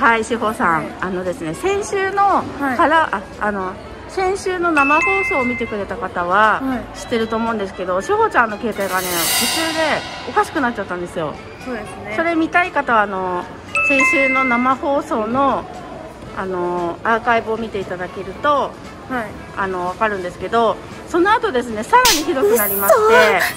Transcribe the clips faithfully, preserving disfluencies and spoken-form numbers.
はい、志保さん、はい、あのですね、先週のから、はい、あ、あの先週の生放送を見てくれた方は知ってると思うんですけど、志保ちゃんの携帯がね、途中でおかしくなっちゃったんですよ。 そうですね。 それ見たい方はあの先週の生放送のあのアーカイブを見ていただけると、はい、あの分かるんですけど、その後ですね、さらにひどくなりまして、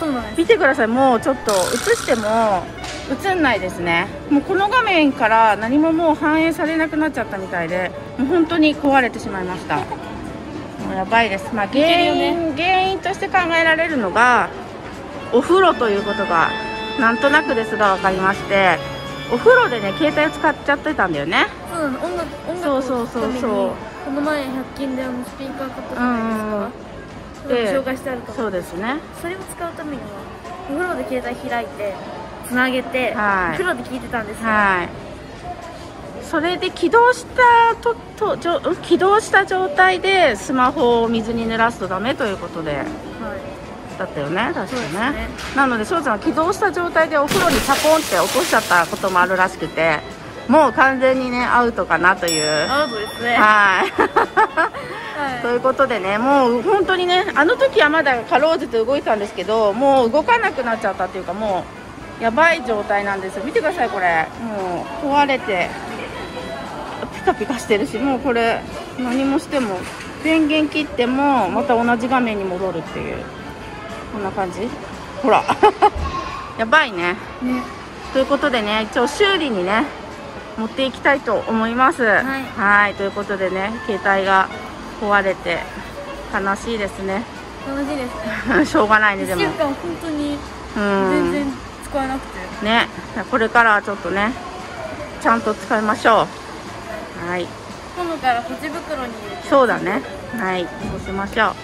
見てください。もうちょっと映しても映んないですね。もうこの画面から何ももう反映されなくなっちゃったみたいで、もう本当に壊れてしまいました。もうやばいです。まあ、原因、原因として考えられるのがお風呂ということがなんとなくですが分かりまして、お風呂でね携帯を使っちゃってたんだよね。 そうなの、音楽音楽を聴くためにこの前ひゃく均であのスピーカー買ったじゃないですか。紹介してあると思う。 そうですね。 それを使うためにはお風呂で携帯開いてつなげて、はい、お風呂で聞いてたんですよ。はい。それで起動したととじょ起動した状態でスマホを水に濡らすとダメということで、はい、だったよね、確かね。ね、なので翔ちゃんは起動した状態でお風呂にチャポンって落としちゃったこともあるらしくて、もう完全にねアウトかなという。 アウトですね。 はい。はい、ということでね、もう本当にね、あの時はまだかろうじて動いてたんですけど、もう動かなくなっちゃったっていうか、もうやばい状態なんですよ。見てください、これもう壊れてピカピカしてるし、もうこれ何もしても電源切ってもまた同じ画面に戻るっていう、こんな感じ。ほらやばい ね, ねということでね、一応修理にね持っていきたいと思います。はい、はいということでね、携帯が壊れて悲しいですね。 悲しいですね。 しょうがないね。でもいっしゅうかん本当に全然使えなくてね、これからはちょっとねちゃんと使いましょう。はい、 今度からポチ袋に入れて。 そうだね。はい、そうしましょう。はい、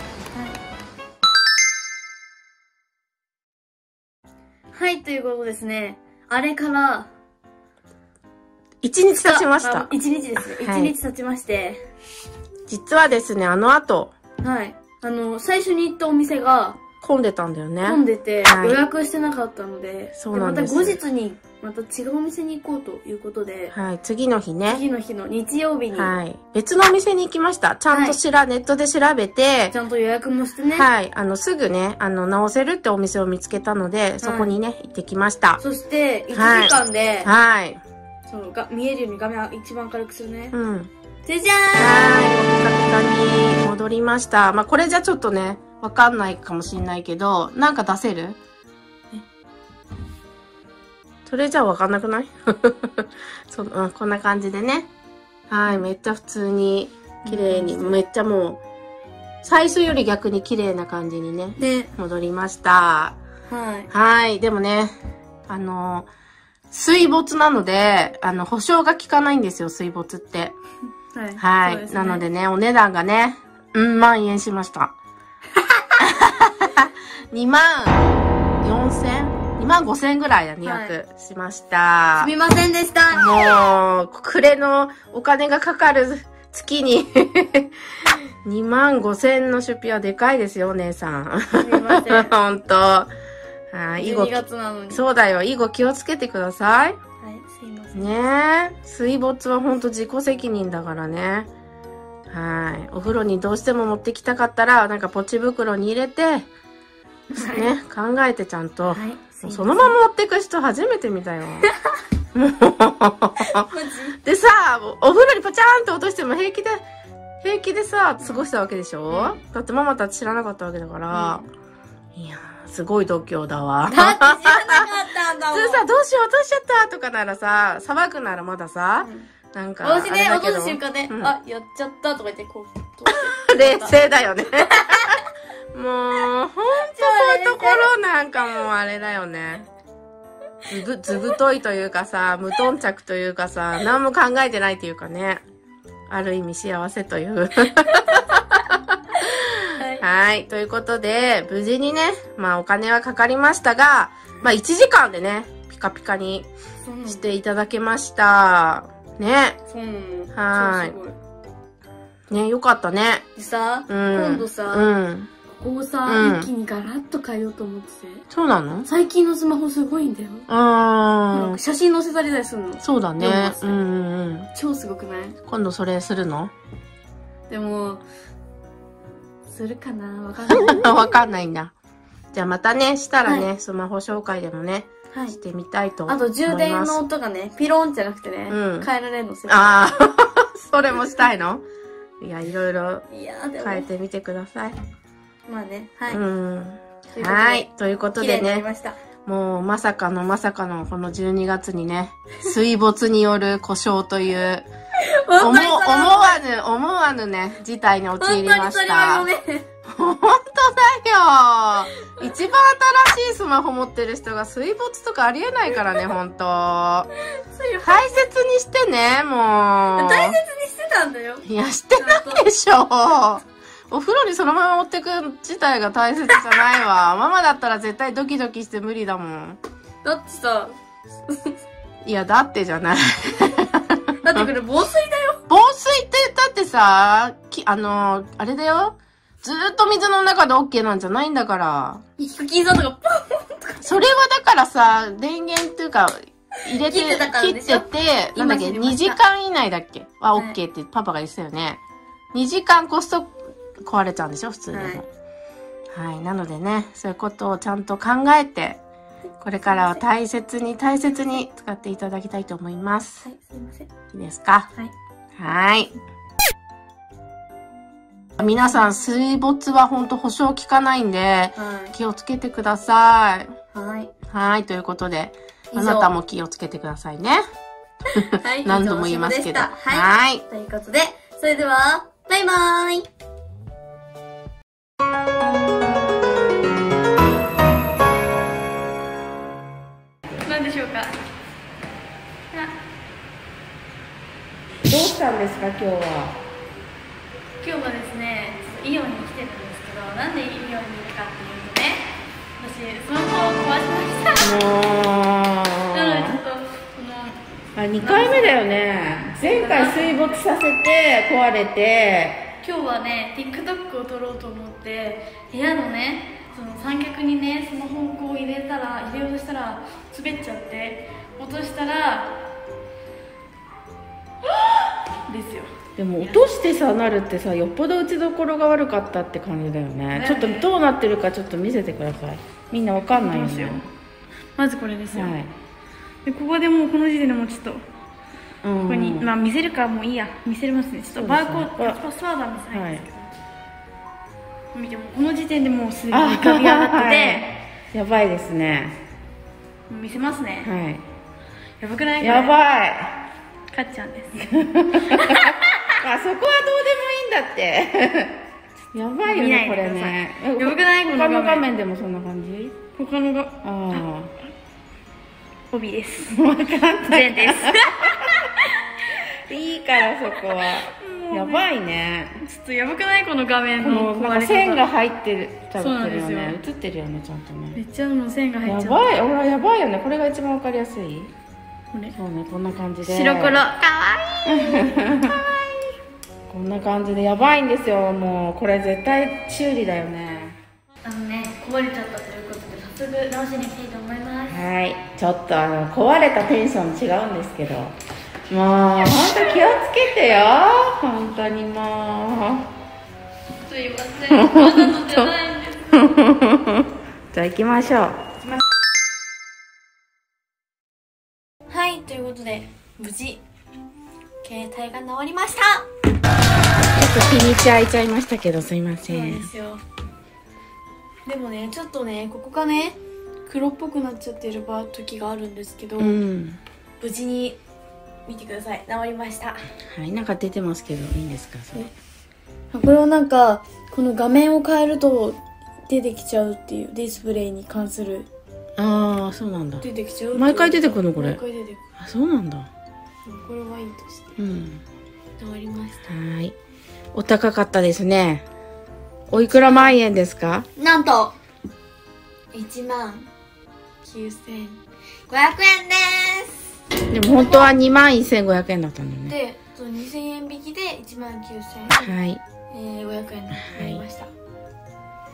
はい、ということですね。あれから一日経ちました。 一日ですね。一、はい、日経ちまして、 実はですね、あの後、 はい、あの最初に行ったお店が混んでたんだよね。 混んでて、はい、予約してなかったので、 そうなんです。 でまた後日にまた違うお店に行こうということで、 はい、次の日ね。 次の日の日曜日に、 はい、別のお店に行きました。ちゃんとしら、はい、ネットで調べて、 ちゃんと予約もしてね。 はい、あのすぐね、あの直せるってお店を見つけたので、そこにね、はい、行ってきました。 そしていちじかんで、 はい、はい、 そうが見えるように画面を一番明るくするね。 うん。 じゃじゃーん。 はい、ピカピカに戻りました。まあこれじゃちょっとね、わかんないかもしれないけど、なんか出せる？それじゃわかんなくない？そ、うん、こんな感じでね。はい、めっちゃ普通に綺麗に、めっちゃもう最初より逆に綺麗な感じにね、ね戻りました。はい。はい、でもね、あの水没なので、あの保証が効かないんですよ、水没って。はい。はい、ね、なのでね、お値段がね、うん万円しました。にまんよんせん？ にまんごせんぐらいだ、にひゃくしました。 すみませんでした。 もう、暮れのお金がかかる月ににまんごせんの出費はでかいですよ、お姉さん。 すみません。 ほんと。はい、 じゅうにがつなのに。 そうだよ、以後気をつけてください。 はい、すいません。 ねえ、水没はほんと自己責任だからね。はい。お風呂にどうしても持ってきたかったら、なんかポチ袋に入れて、ね、考えてちゃんと。はい、そのまま持ってく人初めて見たよ。もう。でさ、お風呂にポチャーンと落としても平気で、平気でさ、過ごしたわけでしょ、うん、だってママたち知らなかったわけだから。うん、いやー、すごい度胸だわ。 だって知らなかったんだもん。 普通さ、どうしよう落としちゃったとかならさ、騒ぐならまださ、うん、なんか。 私ね、落とす瞬間で、うん、あ、やっちゃったとか言って、こう。冷静だよね。もう、ほんとそういうところなんかもうあれだよね。ずぶ、ずぶといというかさ、無頓着というかさ、何も考えてないというかね。ある意味幸せという。はい、はい。ということで、無事にね、まあお金はかかりましたが、まあいちじかんでね、ピカピカにしていただけました。ね。 そうなの。 はい。ね、よかったね。 でさ、うん、今度さ、 うん、 ここさ、うん、一気にガラッと変えようと思ってて。 そうなの？ 最近のスマホすごいんだよ。 ああ。 写真載せたりするの。 そうだね。うんうんうん。 超すごくない？ 今度それするの？ でも、するかな？わかんない。 わかんないんだ。じゃあまたね、したらね、はい、スマホ紹介でもね、はい、してみたいと思います。 あと充電の音がね、ピロンじゃなくてね、うん、変えられるのする。 ああ、それもしたいの？いや、いろいろ変えてみてください。 まあね、はい。 うん。はい。ということでね、もうまさかのまさかのこのじゅうにがつにね、水没による故障という、思思わぬ、思わぬね、事態に陥りました。本当だよ。一番新しいスマホ持ってる人が水没とかありえないからね、本当。大切にしてね、もう。 大切にしてたんだよ。 いや、してないでしょ。お風呂にそのまま持ってく自体が大切じゃないわ。ママだったら絶対ドキドキして無理だもん。 だってさ。 いや、だってじゃない。 だってこれ防水だよ。 防水ってだってさ、きあの、あれだよ。ずーっと水の中で オーケー なんじゃないんだから。 ヒキンさんとかポンとか。それはだからさ、電源っていうか、入れて、切ってて、なんだっけ、にじかん以内だっけは オーケー ってパパが言ってたよね。にじかん越すと壊れちゃうんでしょ普通でも。はい。はい。なのでね、そういうことをちゃんと考えて、これからは大切に大切に使っていただきたいと思います。 はい、すいません。いいですか？ はい。 はい。皆さん、水没は本当保証効かないんで、はい、気をつけてください。 はい。 はい。ということで、あなたも気をつけてくださいね。 はい。 何度も言いますけど。 はい。はい。ということで、それでは、バイバーイ。何でしょうか？ どうしたんですか、今日は。 今日はですね、イオンに来てるんですけど、なんでイオンに行くかっていうとね、私、スマホを壊しました。もう。なので、ちょっと、この。 あ、にかいめだよね。前回水没させて、壊れて。 今日はね、TikTok を撮ろうと思って、部屋のね、その三脚にね、スマホをこう入れたら、入れようとしたら、滑っちゃって、落としたら、ですよ。 でも落としてさなるってさ、よっぽど打ちどころが悪かったって感じだよね。ちょっとどうなってるかちょっと見せてください。みんなわかんないよね。 まずこれですよ。はい、でここでもうこの時点でもうちょっとここにまあ見せるかもういいや、見せますね。ちょっとバーコードパスワードは見せないんですけど、はい、見てもこの時点でもうすごい浮かび上がってて、はい、 やばいですね。 見せますね。 はい。 やばくない？ やばい。 かっちゃんです。 あそこはどうでもいいんだって。やばいよねこれね。 やばくない？ 他の画面でもそんな感じ？ 他のが、ああ。 帯です。 わかんない。 全です。 いいからそこは。やばいね。 ちょっとやばくないこの画面の。 なんか線が入ってる。そうなんですよね。映ってるよねちゃんとね。 めっちゃもう線が入っちゃう。 やばい。ほらやばいよね。これが一番わかりやすい。そうね、こんな感じで白黒かわいいかわいいこんな感じでやばいんですよ。もうこれ絶対修理だよね。 あのね、壊れちゃったということで早速直しに行きたいと思います。 はい、ちょっとあの壊れたテンション違うんですけど、もう本当気をつけてよ本当にもうすいません、わざとじゃないんですじゃあ行きましょう。 はい、ということで無事携帯が直りました。 ちょっと日にち空いちゃいましたけどすいません。 そうですよ。でもね、ちょっとね、ここがね黒っぽくなっちゃってる時があるんですけど、うん、無事に見てください、直りました。 はい、なんか出てますけどいいんですかそれ。 これをなんかこの画面を変えると出てきちゃうっていう、ディスプレイに関する。 ああ、そうなんだ。 出てきちゃう。 毎回出てくるのこれ。 毎回出てくる。 あ、そうなんだ。 これはいいとして。 うん。 直りました。 はい。お高かったですね。おいくら万円ですか？ なんといちまんきゅうせんごひゃくえんです。 でも本当はにまんせんごひゃくえんだったのね。 で、にせんえん引きでいちまんきゅうせんはい。 えー、ごひゃくえんになりました。はい、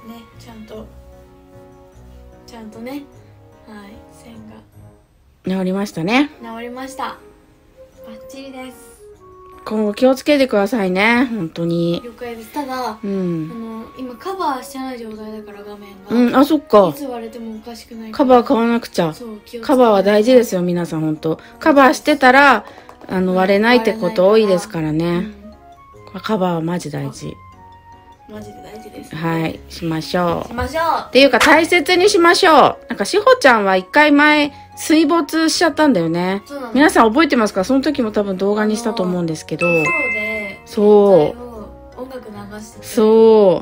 ちゃんとちゃんとね、はい、線が治りましたね。 治りました。バッチリです。 今後気をつけてくださいね、本当に。 了解です。ただ、うん、あの今カバーしてない状態だから画面が。 うん、あ、そっか。 いつ割れてもおかしくないから。 カバー買わなくちゃ。カバーは大事ですよ、皆さん本当。カバーしてたらあの割れないってこと多いですからね。うん、カバーはマジ大事。 マジで大事です、ね。 はい、しましょう。 しましょう。 っていうか大切にしましょう。なんかしほちゃんは一回前水没しちゃったんだよね。皆さん覚えてますか？その時も多分動画にしたと思うんですけど。そう。 音楽流してて。 そう。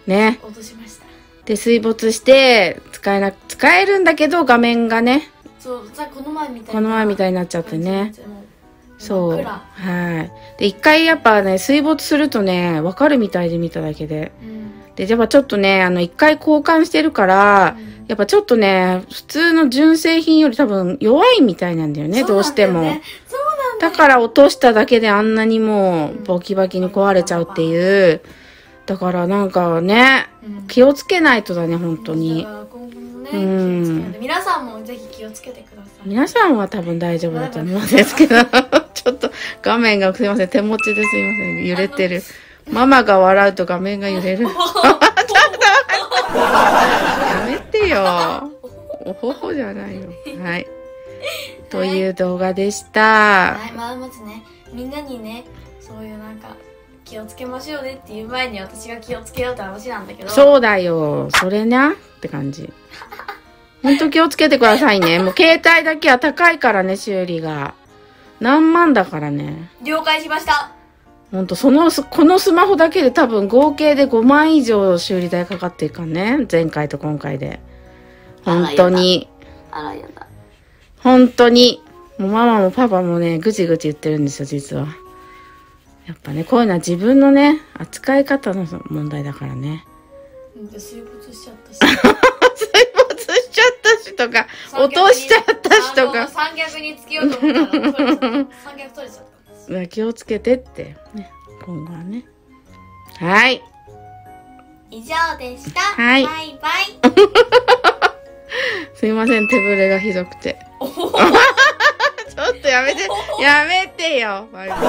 ね。 落としました。で水没して使えな使えるんだけど画面がね。 そう。この前みたいな。 この前みたいになっちゃってね。そう。はい。で、一回やっぱね、水没するとね、わかるみたいで見ただけで。うん、で、やっぱちょっとね、あの、一回交換してるから、うん、やっぱちょっとね、普通の純正品より多分弱いみたいなんだよね、どうしても。そうなんだ。だから落としただけであんなにもう、ボキバキに壊れちゃうっていう。だからなんかね、うん、気をつけないとだね、本当に。 うん、皆さんもぜひ気をつけてください。 皆さんは多分大丈夫だと思うんですけど、ちょっと画面がすいません、手持ちですいません、揺れてる。ママが笑うと画面が揺れる。ちょっとやめてよ。おほほじゃないよ。はい。という動画でした。 はい、まあまずね、みんなにね、そういうなんか、気をつけましょうねっていう前に私が気をつけようって話なんだけど。 そうだよ。それなって感じ。ほんと気をつけてくださいね。もう携帯だけは高いからね、修理が。何万だからね。 了解しました。 ほんと、その、このスマホだけで多分合計でごまん以上修理代かかっていかんね。前回と今回で。本当に。 あらやだ。 本当に。もうママもパパもね、ぐちぐち言ってるんですよ、実は。やっぱね、こういうのは自分のね、扱い方の問題だからね。 水没しちゃったし。 水没しちゃったしとか、落としちゃったしとか。 三脚につけようと思ったら、三脚取れちゃったんです。 気をつけてって、ね、今後はね。はい。 以上でした。 はい。 バイバイ。 すいません、手ぶれがひどくて。ちょっとやめて、やめてよ。バイバイ。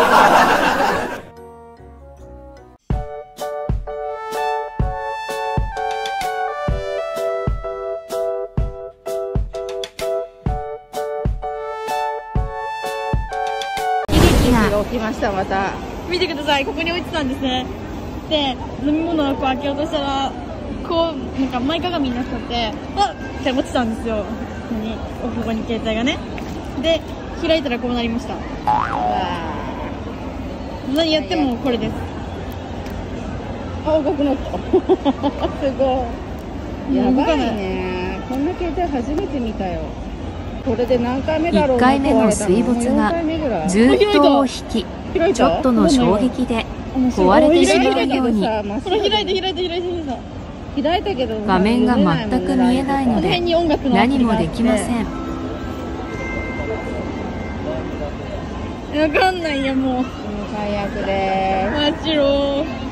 が起きました。また見てください、ここに置いてたんですね。で、飲み物をこう開けようとしたら、こうなんか前かがみになっちゃって、あっって落ちたんですよ。ここに携帯がね。で、開いたらこうなりました。何やってもこれです。 あ、動くのすごい。やばいね。こんな携帯初めて見たよ。これで何回目だろう。いっかいめの水没がずっとを引き、ちょっとの衝撃で壊れてしまうように。 これ開いて開いて開いて開いたけど画面が全く見えないので何もできません。 わかんないやもう。 最悪でーす。 マジロー。